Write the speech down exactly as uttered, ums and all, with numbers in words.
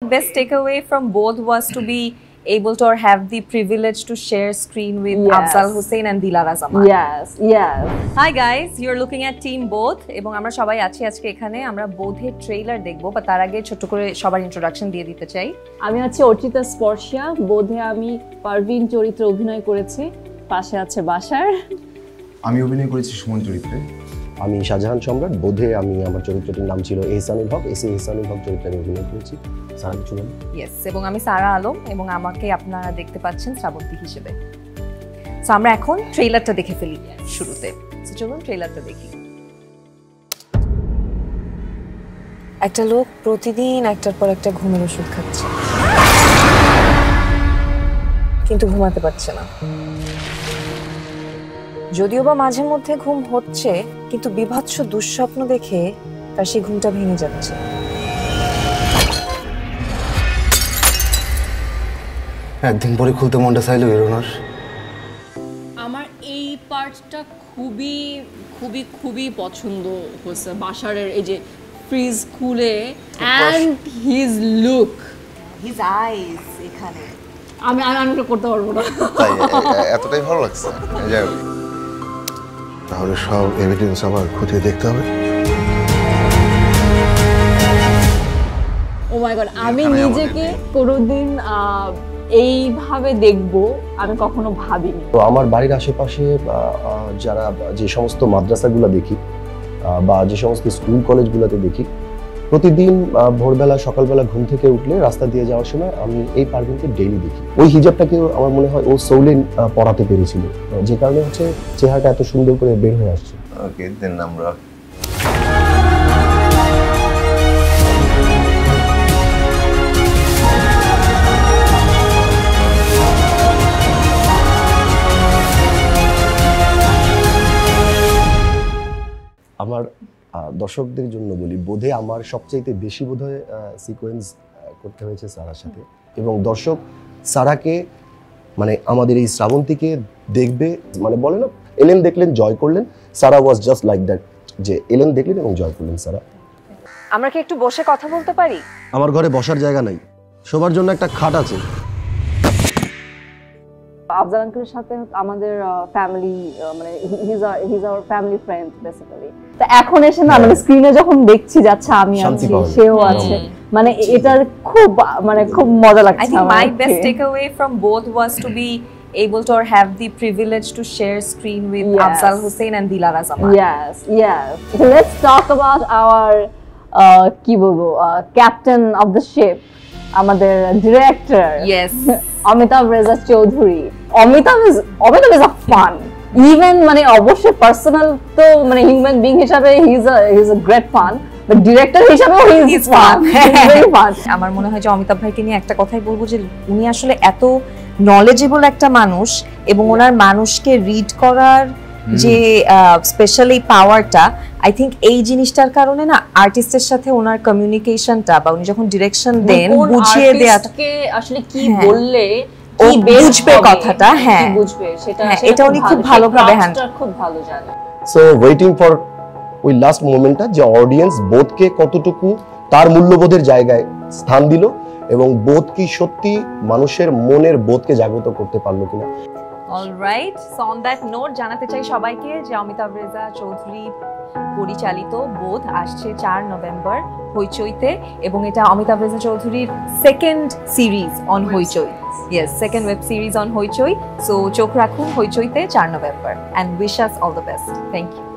Best takeaway from Bodh was to be able to or have the privilege to share screen with yes. Afzal Hussein and Dilara Zaman. Yes, yes. Hi guys, you're looking at Team Bodh এবং আমরা সবাই আছি আজকে এখানে আমরা বোধের trailer দেখব বা তার আগে ছোট করে সবার ইন্ট্রোডাকশন দিয়ে দিতে চাই। আমি আছি অর্চিতা স্পর্শিয়া, বোধে আমি পারভিন চরিত্রে অভিনয় করেছি, পাশে আছে বাসার। আমি অভিনয় করেছি সুমন চরিত্রে। আমি শাহজাহান সম্রাট, বোধে আমি আমার চরিত্রটির নাম ছিল এহসানুল হক, এসে এহসানুল হক চরিত্রে আমি অভিনয় করেছি। সারা কিছু বলুন। ইয়েস, এবং আমি সারা আলম এবং আমাকে আপনারা দেখতে পাচ্ছেন শ্রাবন্তী হিসেবে। সো আমরা এখন ট্রেইলারটা দেখে ফেলি শুরুতে। সো চলুন ট্রেইলারটা দেখি। একটা লোক প্রতিদিন একটার পর একটা ঘুমের ওষুধ খাচ্ছে, কিন্তু ঘুমাতে পারছে না। যদিও বা মাঝে মধ্যে ঘুম হচ্ছে, কিন্তু বিভৎস দুঃস্বপ্ন দেখে তার সেই ঘুমটা ভেঙে যাচ্ছে। একদিন পরে খুলতে মনটা চাইলো বেরোনোর। আমার এই পার্টটা খুবই খুবই খুবই পছন্দ হয়েছে বাশারের, এই যে ফ্রিজ খুলে and his look, his eyes. এখানে আমি আমি এটা করতে পারবো না, তাই এতটাই ভালো লাগছে। যাই হোক, তাহলে সব এভিডেন্স আবার খুঁজে দেখতে হবে। ও মাই গড, আমি নিজেকে কোনোদিন এইভাবে দেখবো আমি কখনো ভাবিনি। তো আমার বাড়ির আশেপাশে যারা যে সমস্ত মাদ্রাসাগুলো দেখি বা যে সমস্ত স্কুল কলেজগুলোতে দেখি, প্রতিদিন ভোরবেলা সকালবেলা ঘুম থেকে উঠলে রাস্তা দিয়ে যাওয়ার সময় আমি এই পারভিনকে ডেইলি দেখি। ওই হিজাবটাকে আমার মনে হয় ও সোলে পড়াতে পেরেছিল, যে কারণে হচ্ছে চেহারাটা এত সুন্দর করে বের হয়ে আসছে। ওকে, দেন আমরা আমার দর্শকদের জন্য বলি, বোধে আমার সবচাইতে বেশি বোধহয় সিকোয়েন্স করতে হয়েছে সারার সাথে, এবং দর্শক সারাকে মানে আমাদের এই শ্রাবন্তীকে দেখবে, মানে বলে না এলেন দেখলেন জয় করলেন, সারা ওয়াজ জাস্ট লাইক দ্যাট, যে এলেন দেখলেন এবং জয় করলেন সারা। আমরা কি একটু বসে কথা বলতে পারি? আমার ঘরে বসার জায়গা নাই, শোবার জন্য একটা খাট আছে। আফজাল আঙ্কেলের সাথে আমাদের ফ্যামিলি, মানে his his our family friend basically. তো এখন এসে না মানে স্ক্রিনে যখন দেখছি যাচ্ছে আমি আছি, সেও আছে, মানে এটার খুব মানে খুব মজা লাগছে। I think my best takeaway from Bodh was to be able to or have the privilege to share screen with yes. Afzal Hussein and Dilara Zaman. Yes, yes. So let's talk about our uh, কি বলবো captain of the ship, আমাদের director. Yes. Amitabh Reza Chowdhury. Amitabh is Amitabh is a fun, even মানে অবশ্যই personal তো মানে human being হিসাবে he is a he is a great fun, but director হিসাবেও he is fun, very fun. আমার মনে হয় যে অমিতাভ ভাইকে নিয়ে একটা কথাই বলবো, যে উনি আসলে এত নলেজেবল একটা মানুষ, এবং ওনার মানুষকে রিড করার যে স্পেশালি পাওয়ারটা, আই থিংক এই জিনিসটার কারণে না আর্টিস্টের সাথে ওনার কমিউনিকেশনটা বা উনি যখন ডিরেকশন দেন বুঝিয়ে দেয়াকে আসলে কি বললে কি বুঝবে কথাটা, হ্যাঁ বুঝবে সেটা, এটা উনি খুব ভালোভাবে হ্যান্ডেল খুব ভালো জানে। সো ওয়েটিং ফর ওই লাস্ট মোমেন্টটা, যে অডিয়েন্স বোধকে কতটুকু তার মূল্যবোধের জায়গায় স্থান দিল, এবং বোধ কি সত্যি মানুষের মনের বোধকে জাগ্রত করতে পারলো কিনা। Alright, so on that note জানাতে চাই সবাইকে যে অমিতাভ রেজা চৌধুরী পরিচালিত বোধ আসছে চার নভেম্বর হইচইতে, এবং এটা অমিতাভ রেজা চৌধুরীর second series on Hoichoi. Yes, second web series on Hoichoi. So চোখ রাখুন হইচইতে চার November, and wish us all the best. Thank you.